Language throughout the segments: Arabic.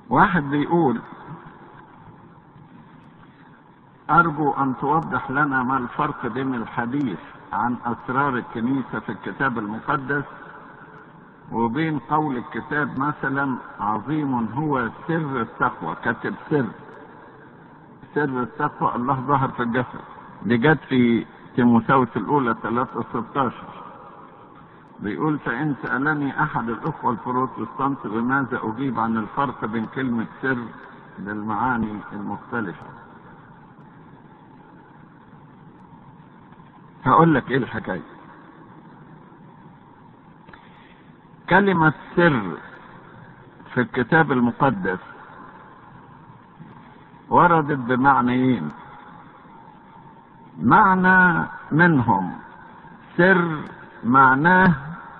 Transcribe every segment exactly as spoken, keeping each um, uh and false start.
واحد بيقول: أرجو أن توضح لنا ما الفرق بين الحديث عن أسرار الكنيسة في الكتاب المقدس وبين قول الكتاب مثلا عظيم هو سر التقوى، كتب سر سر التقوى الله ظهر في الجسد. دي جت في تيموثاوس الأولى ثلاثة ستاشر. بيقول: فإن سألني أحد الأخوة البروتستانت بماذا أجيب عن الفرق بين كلمة سر بالمعاني المختلفة، هقول لك إيه الحكاية. كلمة سر في الكتاب المقدس وردت بمعنيين. معنى منهم سر معناه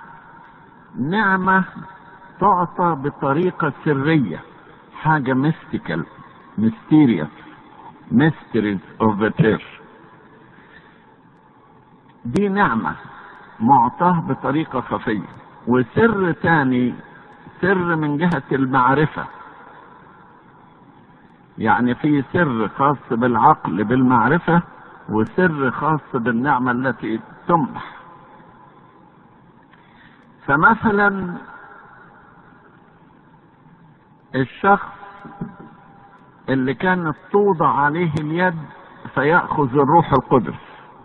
نعمة تعطى بطريقة سرية، حاجة ميستيكال، mysterious, mysteries of the church. دي نعمة معطاه بطريقة خفية. وسر تاني سر من جهة المعرفة، يعني في سر خاص بالعقل بالمعرفة وسر خاص بالنعمة التي تمنح. فمثلا الشخص اللي كانت توضع عليه اليد فيأخذ الروح القدس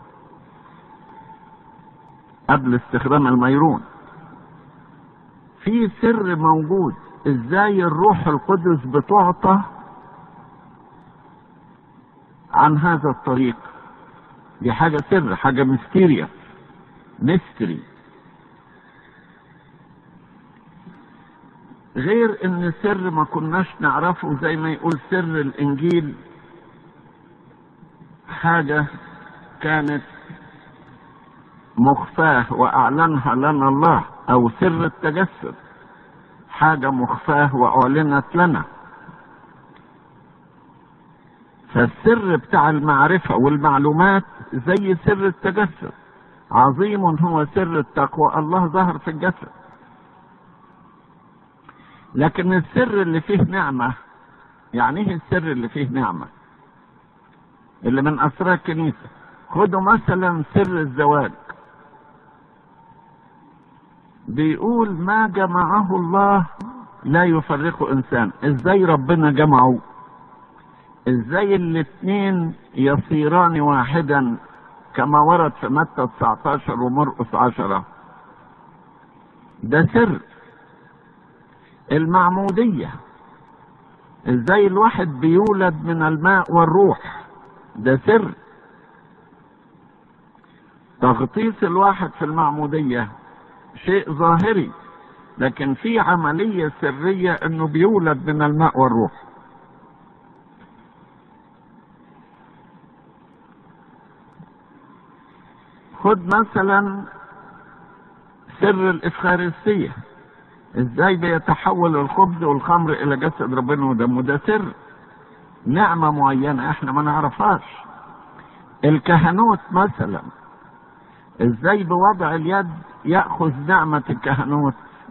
قبل استخدام الميرون، في سر موجود ازاي الروح القدس بتعطى عن هذا الطريق. دي حاجة سر، حاجة ميستيريا، ميستري. غير ان سر ما كناش نعرفه، زي ما يقول سر الانجيل حاجة كانت مخفاة واعلنها لنا الله، او سر التجسد حاجة مخفاة واعلنت لنا. فالسر بتاع المعرفة والمعلومات زي سر التجسد. عظيم هو سر التقوى الله ظهر في الجسد. لكن السر اللي فيه نعمة، يعني ايه السر اللي فيه نعمة اللي من اسرار الكنيسة؟ خدوا مثلا سر الزواج. بيقول: ما جمعه الله لا يفرقه انسان. ازاي ربنا جمعه؟ ازاي الاثنين يصيران واحدا كما ورد في متى تسعتاشر ومرقس عشرة؟ ده سر. المعمودية، ازاي الواحد بيولد من الماء والروح؟ ده سر. تغطيس الواحد في المعمودية شيء ظاهري، لكن في عملية سرية انه بيولد من الماء والروح. خد مثلا سر الإفخارستية، ازاي بيتحول الخبز والخمر الى جسد ربنا ودمه. ده سر، نعمة معينة احنا ما نعرفهاش. الكهنوت مثلا، ازاي بوضع اليد يأخذ نعمة الكهنوت.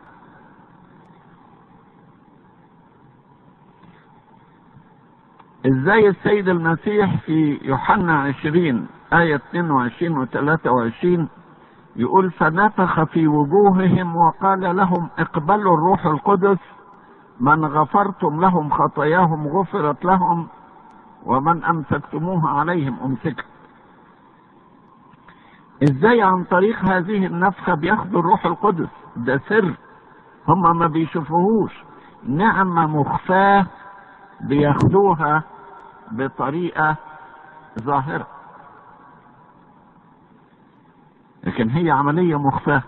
ازاي السيد المسيح في يوحنا عشرين آية اثنين وعشرين وثلاثة وعشرين يقول: فنفخ في وجوههم وقال لهم اقبلوا الروح القدس، من غفرتم لهم خطاياهم غفرت لهم ومن امسكتموها عليهم امسكت. ازاي عن طريق هذه النفخة بياخدوا الروح القدس؟ ده سر هم ما بيشوفوهوش، نعمة مخفاة بياخدوها بطريقة ظاهرة، لكن هي عملية مخفاة.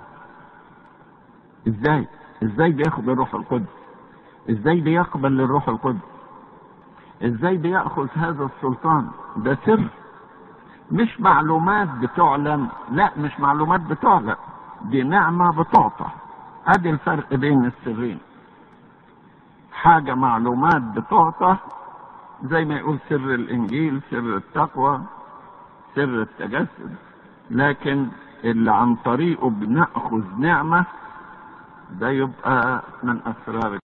ازاي ازاي بياخد الروح القدس؟ ازاي بيقبل الروح القدس؟ ازاي بيأخذ هذا السلطان؟ ده سر، مش معلومات بتعلن. لا، مش معلومات بتعلن، دي نعمة بتعطى. ادي الفرق بين السرين. حاجة معلومات بتعطى زي ما يقول سر الانجيل، سر التقوى، سر التجسد، لكن اللي عن طريقه بنأخذ نعمة ده يبقى من اسرار